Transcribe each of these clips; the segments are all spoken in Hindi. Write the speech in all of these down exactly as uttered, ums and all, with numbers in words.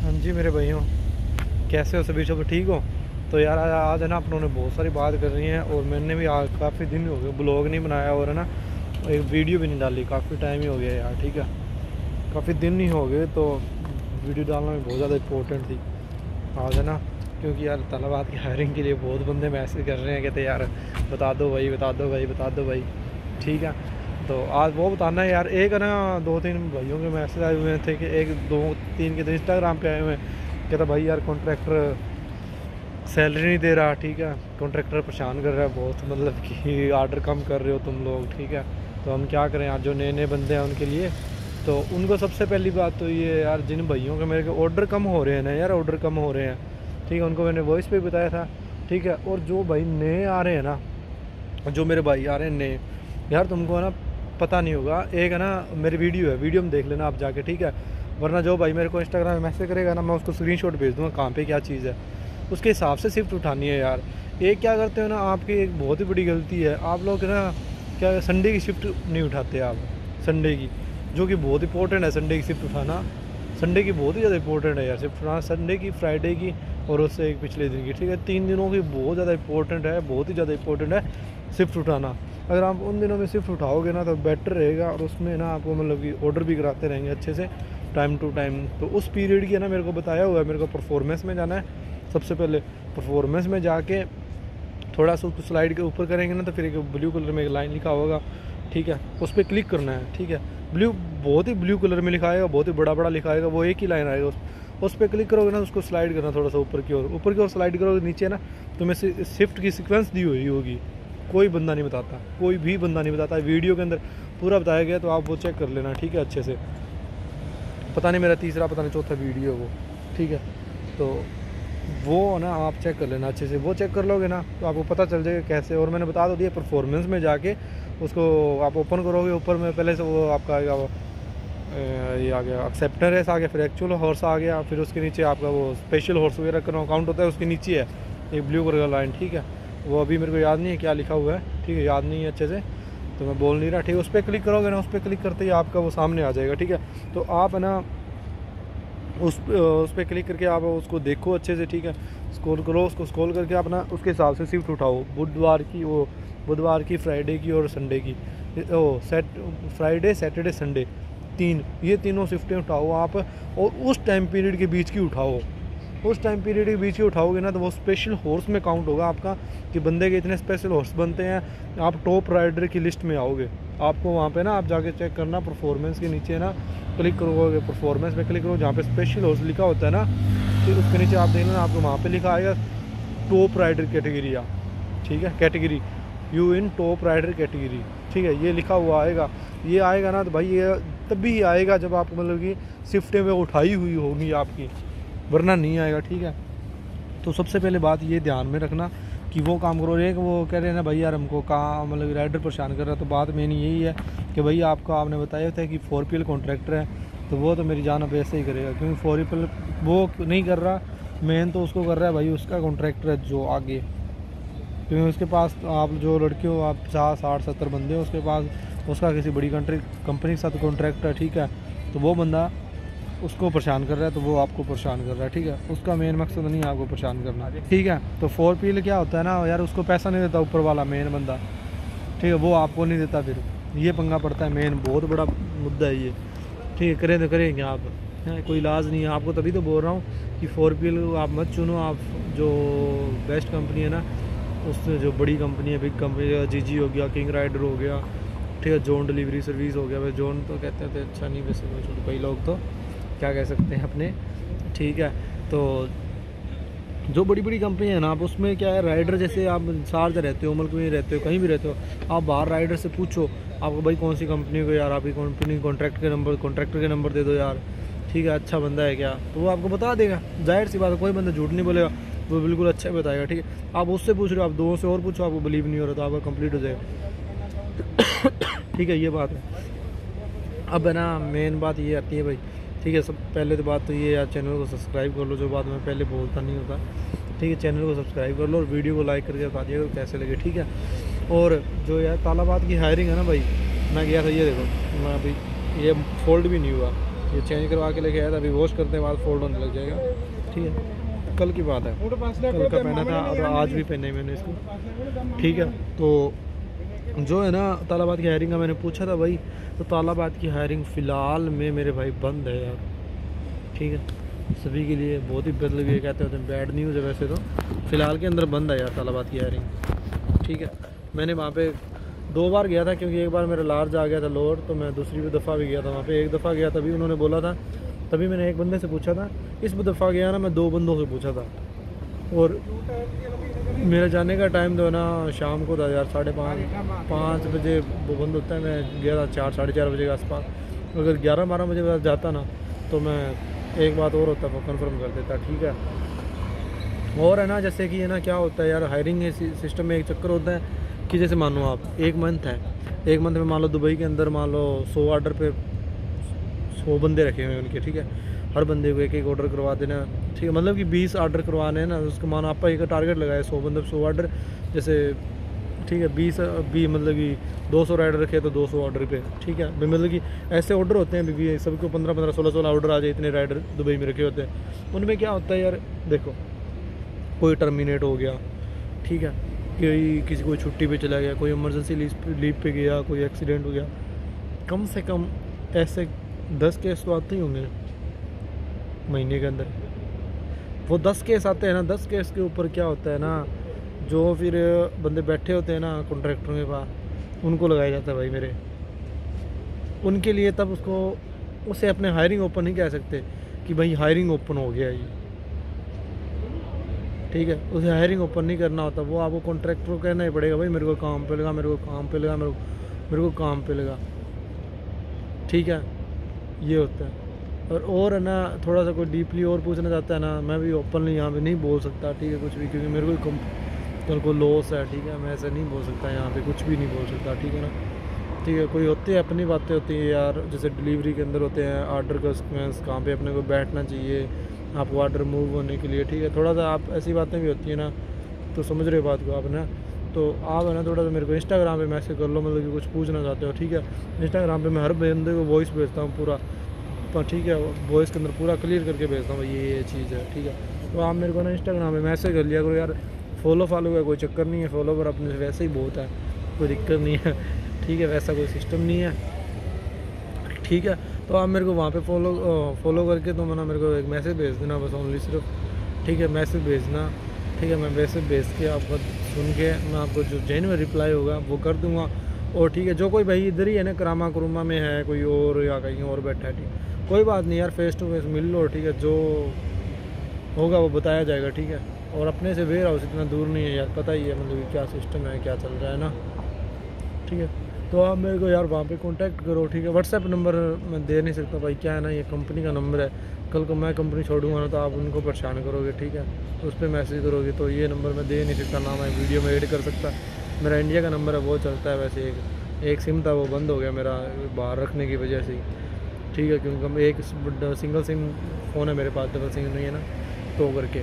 हाँ जी मेरे भाइयों, कैसे हो सभी? सब ठीक हो? तो यार आज आज है ना अपनों ने बहुत सारी बात कर रही हैं और मैंने भी आज काफ़ी दिन हो गए ब्लॉग नहीं बनाया और है ना एक वीडियो भी नहीं डाली। काफ़ी टाइम ही हो गया यार, ठीक है, काफ़ी दिन ही हो गए। तो वीडियो डालना भी बहुत ज़्यादा इम्पोर्टेंट थी आज, है ना, क्योंकि यार तालाबात की हायरिंग के लिए बहुत बंदे मैसेज कर रहे हैं, कहते यार बता दो भाई, बता दो भाई, बता दो भाई, ठीक है। तो आज वो बताना है यार। एक है ना दो तीन भाइयों के मैसेज आए हुए थे कि एक दो तीन के तो इंस्टाग्राम पे आए हुए हैं, कहता भाई यार कॉन्ट्रैक्टर सैलरी नहीं दे रहा, ठीक है, कॉन्ट्रैक्टर परेशान कर रहा है बहुत, मतलब कि आर्डर कम कर रहे हो तुम लोग, ठीक है। तो हम क्या करें यार, जो नए नए बंदे हैं उनके लिए। तो उनको सबसे पहली बात तो ये यार, जिन भाइयों के मेरे के ऑर्डर कम हो रहे हैं ना यार, ऑर्डर कम हो रहे हैं, ठीक है, उनको मैंने वॉइस पे बताया था, ठीक है। और जो भाई नए आ रहे हैं ना, जो मेरे भाई आ रहे हैं नए, यार तुमको है ना पता नहीं होगा, एक है ना मेरी वीडियो है, वीडियो में देख लेना आप जाके, ठीक है। वरना जो भाई मेरे को इंस्टाग्राम में मैसेज करेगा ना, मैं उसको स्क्रीनशॉट भेज दूँगा कहाँ पे क्या चीज़ है, उसके हिसाब से शिफ्ट उठानी है यार। एक क्या करते हो ना, आपकी एक बहुत ही बड़ी गलती है, आप लोग ना क्या संडे की शिफ्ट नहीं उठाते आप, संडे की, जो कि बहुत इंपॉर्टेंट है संडे की शिफ्ट उठाना। संडे की बहुत ही ज़्यादा इंपॉर्टेंट है यार शिफ्ट उठाना, संडे की, फ्राइडे की और उससे एक पिछले दिन की, ठीक है, तीन दिनों की बहुत ज़्यादा इंपॉर्टेंट है, बहुत ही ज़्यादा इंपॉर्टेंट है शिफ्ट उठाना। अगर आप उन दिनों में शिफ्ट उठाओगे ना तो बेटर रहेगा, और उसमें ना आपको मतलब कि ऑर्डर भी कराते रहेंगे अच्छे से टाइम टू टाइम। तो उस पीरियड की है ना मेरे को बताया हुआ है, मेरे को परफॉर्मेंस में जाना है। सबसे पहले परफॉर्मेंस में जाके थोड़ा सा उसको स्लाइड के ऊपर करेंगे ना, तो फिर एक ब्लू कलर में एक लाइन लिखा होगा, ठीक है, उस पर क्लिक करना है, ठीक है। ब्लू बहुत ही ब्लू कलर में लिखा आएगा, बहुत ही बड़ा बड़ा लिखा आएगा, वो एक ही लाइन आएगा, उस उस पर क्लिक करोगे ना, उसको स्लाइड करना थोड़ा सा ऊपर की ओर, ऊपर की ओर स्लाइड करोगे, नीचे ना तुम्हें शिफ्ट की सीक्वेंस दी हुई होगी। कोई बंदा नहीं बताता, कोई भी बंदा नहीं बताता, वीडियो के अंदर पूरा बताया गया, तो आप वो चेक कर लेना, ठीक है, अच्छे से। पता नहीं मेरा तीसरा पता नहीं चौथा वीडियो वो, ठीक है। तो वो ना आप चेक कर लेना अच्छे से, वो चेक कर लोगे ना तो आपको पता चल जाएगा कैसे। और मैंने बता दो दिया, परफॉर्मेंस में जाके उसको आप ओपन करोगे, ऊपर में पहले से वो आपका आएगा, वो ये आ गया एक्सेप्टर है, आ गया, फिर एक्चुअल हॉर्स आ गया, फिर उसके नीचे आपका वो स्पेशल हॉर्स वगैरह का अकाउंट होता है, उसके नीचे है एक ब्लू कलर का लाइन, ठीक है। वो अभी मेरे को याद नहीं है क्या लिखा हुआ है, ठीक है, याद नहीं है अच्छे से तो मैं बोल नहीं रहा, ठीक है। उस पर क्लिक करोगे ना, उस पर क्लिक करते ही आपका वो सामने आ जाएगा, ठीक है। तो आप है ना उस उस पर क्लिक करके आप उसको देखो अच्छे से, ठीक है, स्क्रॉल करो, उसको स्क्रॉल करके अपना उसके हिसाब से शिफ्ट उठाओ, बुधवार की, वो बुधवार की, फ्राइडे की और संडे की, ओ सेट फ्राइडे सैटरडे संडे, तीन, ये तीनों शिफ्टें उठाओ आप, और उस टाइम पीरियड के बीच की उठाओ। उस टाइम पीरियड के बीच की उठाओगे ना तो वो स्पेशल हॉर्स में काउंट होगा आपका, कि बंदे के इतने स्पेशल हॉर्स बनते हैं, आप टॉप राइडर की लिस्ट में आओगे। आपको वहाँ पे ना आप जाके चेक करना, परफॉर्मेंस के नीचे ना क्लिक करोगे, परफॉर्मेंस में क्लिक करो, जहाँ पे स्पेशल हॉर्स लिखा होता है ना, फिर उसके नीचे आप देखना आपको वहाँ पे लिखा आएगा टॉप राइडर कैटेगरी, आ ठीक है, कैटेगरी यू इन टॉप राइडर कैटेगरी, ठीक है, ये लिखा हुआ आएगा। ये आएगा ना तो भाई ये तब भी आएगा जब आप मतलब कि शिफ्टें में उठाई हुई होगी आपकी, वरना नहीं आएगा, ठीक है। तो सबसे पहले बात ये ध्यान में रखना कि वो काम करो। एक वो कह रहे हैं ना भाई यार हमको काम मतलब राइडर परेशान कर रहा है, तो बात मेन यही है कि भाई आपको आपने बताया था कि फोर पी एल कॉन्ट्रैक्टर है, तो वो तो मेरी जान अब ऐसे ही करेगा, क्योंकि फोर पी एल वो नहीं कर रहा, मेन तो उसको कर रहा है भाई उसका कॉन्ट्रैक्टर है जो आगे, क्योंकि उसके पास आप जो लड़के हो आप पचास साठ सत्तर बंदे हो उसके पास, उसका किसी बड़ी कंट्री कंपनी के साथ कॉन्ट्रैक्ट है, ठीक है। तो वो बंदा उसको परेशान कर रहा है, तो वो आपको परेशान कर रहा है, ठीक है। उसका मेन मकसद नहीं है आपको परेशान करना, ठीक है। तो फोर पी एल क्या होता है ना यार, उसको पैसा नहीं देता ऊपर वाला मेन बंदा, ठीक है, वो आपको नहीं देता, फिर ये पंगा पड़ता है, मेन बहुत बड़ा मुद्दा है ये, ठीक है। करें तो करेंगे आप, है कोई इलाज नहीं है आपको, तभी तो बोल रहा हूँ कि फोर पी एल आप मत चुनो, आप जो बेस्ट कंपनी है ना, उससे जो बड़ी कंपनी है, बिग कंपनी, जी जी हो गया, किंग राइडर हो गया, ठीक है, जोन डिलीवरी सर्विस हो गया, वैसे जोन तो कहते थे अच्छा नहीं, वैसे कई लोग तो क्या कह सकते हैं अपने, ठीक है। तो जो बड़ी बड़ी कंपनी है ना, आप उसमें क्या है, राइडर जैसे आप शारजा रहते हो, मुल्क में रहते हो, कहीं भी रहते हो, आप बाहर राइडर से पूछो आपको भाई कौन सी कंपनी को यार आपकी कंपनी कॉन्ट्रैक्ट के नंबर कॉन्ट्रैक्टर के नंबर दे दो यार, ठीक है, अच्छा बंदा है क्या, तो वो आपको बता देगा, जाहिर सी बात है, कोई बंदा झूठ नहीं बोलेगा, वो बिल्कुल अच्छा ही बताएगा, ठीक है। आप उससे पूछ रहे हो, आप दो से और पूछो, आपको बिलीव नहीं हो रहा तो आपका कंप्लीट हो जाएगा, ठीक है, ये बात है। अब है ना मेन बात ये आती है भाई, ठीक है, सब पहले तो बात तो ये यार, चैनल को सब्सक्राइब कर लो, जो बात मैं पहले बोलता नहीं होता, ठीक है, चैनल को सब्सक्राइब कर लो और वीडियो को लाइक करके बता दिएगा कैसे लगे, ठीक है। और जो यार तालाबात की हायरिंग है ना भाई, मैं गया था, ये देखो मैं अभी ये फोल्ड भी नहीं हुआ, ये चेंज करवा के लेके आया था, अभी वॉश करने के बाद फोल्ड होने लग जाएगा। ठीक है, कल की बात है, कल का पहना था, अब आज भी पहना है मैंने इसको। ठीक है, तो जो है ना तालाबाद की हायरिंग का मैंने पूछा था भाई, तो तालाबाद की हायरिंग फ़िलहाल में मेरे भाई बंद है यार। ठीक है, सभी के लिए बहुत ही मतलब ये कहते होते हैं बैड न्यूज़ है वैसे तो, फ़िलहाल के अंदर बंद है यार तालाबाद की हायरिंग। ठीक है, मैंने वहाँ पे दो बार गया था, क्योंकि एक बार मेरा लार्ज आ गया था लोअर, तो मैं दूसरी दफ़ा भी गया था वहाँ पे। एक दफ़ा गया तभी उन्होंने बोला था, तभी मैंने एक बंदे से पूछा था। इस दफ़ा गया ना मैं दो बंदों से पूछा था, और मेरा जाने का टाइम जो है ना शाम को था यार, साढ़े पाँच पाँच बजे वो बंद होता है। मैं गया था चार साढ़े चार बजे के आसपास। अगर ग्यारह बारह बजे बाद जाता ना तो मैं एक बात और होता, वो कंफर्म कर देता। ठीक है, और है ना जैसे कि है ना क्या होता है यार, हायरिंग सिस्टम में एक चक्कर होता है कि जैसे मान लो आप एक मंथ है, एक मंथ में मान लो दुबई के अंदर मान लो सौ ऑर्डर पे सौ बंदे रखे हुए हैं उनके। ठीक है, हर बंदे को एक एक ऑर्डर करवा देना। ठीक है, मतलब कि बीस ऑर्डर करवाने हैं ना, उसको मानो आपका एक टारगेट लगाए सौ मतलब सौ ऑर्डर जैसे। ठीक है, बीस भी मतलब कि दो सौ राइडर रखे तो दो सौ ऑर्डर पे। ठीक है, मतलब कि ऐसे ऑर्डर होते हैं भी सबको पंद्रह पंद्रह सोलह सोलह ऑर्डर आ जाए, इतने राइडर दुबई में रखे होते हैं। उनमें क्या होता है यार, देखो कोई टर्मिनेट हो गया, ठीक है, कोई किसी कोई छुट्टी पे चला गया, कोई इमरजेंसी लीव पे गया, कोई एक्सीडेंट हो गया, कम से कम ऐसे दस केस तो आते ही होंगे महीने के अंदर। वो दस केस आते हैं ना, दस केस के ऊपर क्या होता है ना, जो फिर बंदे बैठे होते हैं ना कॉन्ट्रैक्टरों के पास, उनको लगाया जाता है भाई मेरे, उनके लिए। तब उसको उसे अपने हायरिंग ओपन नहीं कह सकते कि भाई हायरिंग ओपन हो गया ये। ठीक है, उसे हायरिंग ओपन नहीं करना होता, वो आपको कॉन्ट्रैक्टर को कहना ही पड़ेगा भाई मेरे को काम पे लगा, मेरे को काम पे लगा, मेरे को मेरे को काम पे लगा। ठीक है, ये होता है। और और है ना थोड़ा सा कोई डीपली और पूछना चाहता है ना, मैं भी ओपनली यहाँ पे नहीं बोल सकता। ठीक है, कुछ भी, क्योंकि मेरे को कम कल को लॉस है। ठीक है, मैं ऐसे नहीं बोल सकता यहाँ पे, कुछ भी नहीं बोल सकता। ठीक है ना, ठीक है, कोई होती है अपनी बातें होती हैं यार, जैसे डिलीवरी के अंदर होते हैं ऑर्डर का सीक्वेंस, कहाँ पे अपने को बैठना चाहिए आपको ऑर्डर मूव होने के लिए। ठीक है, थोड़ा सा आप ऐसी बातें भी होती हैं ना, तो समझ रहे बात को आप ना, तो आप है ना थोड़ा सा मेरे को इंस्टाग्राम पे मैसेज कर लो, मतलब कि कुछ पूछना चाहते हो। ठीक है, इंस्टाग्राम पे मैं हर बंदे को वॉइस भेजता हूँ पूरा, ठीक है, वॉइस के अंदर पूरा क्लियर करके भेजता हूँ ये ये चीज़ है। ठीक है, तो आप मेरे को ना इंस्टाग्राम पे मैसेज कर लिया करो यार। फॉलो फॉलो का कोई चक्कर नहीं है, फॉलोवर अपने से वैसे ही बहुत है, कोई दिक्कत नहीं है। ठीक है, वैसा कोई सिस्टम नहीं है। ठीक है, तो आप मेरे को वहाँ पे फॉलो फॉलो करके तो मैं ना मेरे को एक मैसेज भेज देना बस, ओनली सिर्फ। ठीक है, मैसेज भेजना। ठीक है, मैं मैसेज भेज के आपको सुन के मैं आपको जो जेन्युइन रिप्लाई होगा वो कर दूँगा। और ठीक है, जो कोई भाई इधर ही है ना करामा कुरुमा में है कोई और या कहीं और बैठा है, ठीक, कोई बात नहीं यार, फेस टू फेस मिल लो। ठीक है, जो होगा वो बताया जाएगा। ठीक है, और अपने से वेयर हाउस इतना दूर नहीं है यार, पता ही है मतलब क्या सिस्टम है, क्या चल रहा है ना। ठीक है, तो आप मेरे को यार वहाँ पे कांटेक्ट करो। ठीक है, व्हाट्सएप नंबर मैं दे नहीं सकता भाई, क्या है ना ये कंपनी का नंबर है, कल को मैं कंपनी छोड़ूंगा ना तो आप उनको परेशान करोगे। ठीक है, तो उस पर मैसेज करोगे, तो ये नंबर मैं दे नहीं सकता, ना मैं वीडियो में ऐड कर सकता। मेरा इंडिया का नंबर है, वो चलता है वैसे। एक एक सिम था वो बंद हो गया मेरा बाहर रखने की वजह से। ठीक है, क्योंकि एक सिंगल सिम फ़ोन है मेरे पास, डबल सिम नहीं है ना, तो करके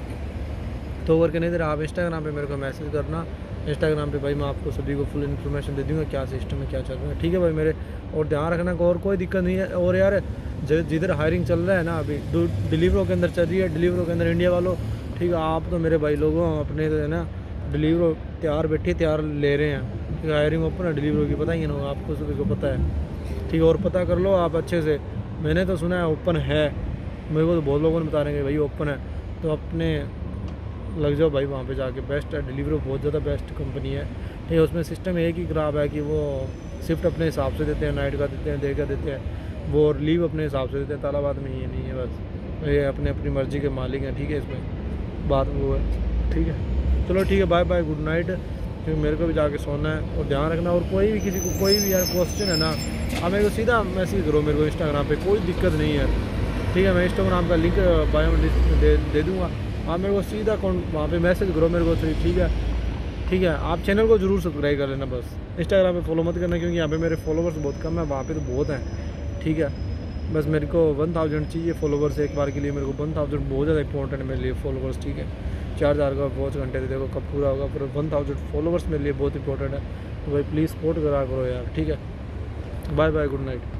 तो करके नहीं दे रहा। आप इंस्टाग्राम पे मेरे को मैसेज करना, इंस्टाग्राम पे भाई मैं आपको सभी को फुल इन्फॉर्मेशन दे दूँगा क्या सिस्टम है, क्या चल रहा है। ठीक है भाई मेरे, और ध्यान रखना को और कोई दिक्कत नहीं है। और यार जिधर हायरिंग चल रहा है ना अभी डिलीवरों के अंदर चल रही है, डिलीवरों के अंदर इंडिया वालों, ठीक है, आप तो मेरे भाई लोगों अपने तो है ना डिलीवरो तैयार बैठे तैयार ले रहे हैं। ठीक है, हायरिंग ओपन है डिलीवरों की, पता ही ना आपको सभी को पता है। ठीक है, और पता कर लो आप अच्छे से, मैंने तो सुना है ओपन है, मेरे को तो बहुत लोगों ने बता रहे हैं भाई ओपन है, तो अपने लग जाओ भाई वहाँ पे जाके, बेस्ट है डिलीवरी, बहुत ज़्यादा बेस्ट कंपनी है। ठीक है, उसमें सिस्टम एक ही ख़राब है कि वो शिफ्ट अपने हिसाब से देते हैं, नाइट का देते हैं, डे का देते हैं, वो और लीव अपने हिसाब से देते हैं। तालाबाद में ये नहीं है, बस ये अपने अपनी मर्ज़ी के मालिक हैं। ठीक है, इसमें बात वो है। ठीक है, चलो ठीक है, बाय बाय, गुड नाइट, क्योंकि मेरे को भी जाके सोना है। और ध्यान रखना, और कोई भी किसी को कोई भी यार क्वेश्चन है ना, आप मेरे को सीधा मैसेज करो मेरे को इंस्टाग्राम पे, कोई दिक्कत नहीं है। ठीक है, मैं इंस्टाग्राम का लिंक बायो में दे दे दूँगा, आप मेरे को सीधा कौन वहाँ पे मैसेज करो मेरे को। ठीक है, ठीक है, आप चैनल को जरूर सब्सक्राइब कर लेना, बस इंस्टाग्राम पे फॉलो मत करना, क्योंकि यहाँ पे मेरे फॉलोवर्स बहुत कम है, वहाँ पे तो बहुत हैं। ठीक है, बस मेरे को वन थाउजेंड चाहिए फॉलोवर्स एक बार के लिए, मेरे को वन थाउजेंड बहुत ज़्यादा इंपॉर्टेंट है मेरे लिए फॉलोवर्स। ठीक है, चार हज़ार का पाँच घंटे थे, देखो कब पूरा होगा, पर वन थाउजेंड फॉलोवर्स मेरे लिए बहुत इंपॉर्टेंट है, तो भाई प्लीज़ सपोर्ट करा करो यार। ठीक है, बाय बाय, गुड नाइट।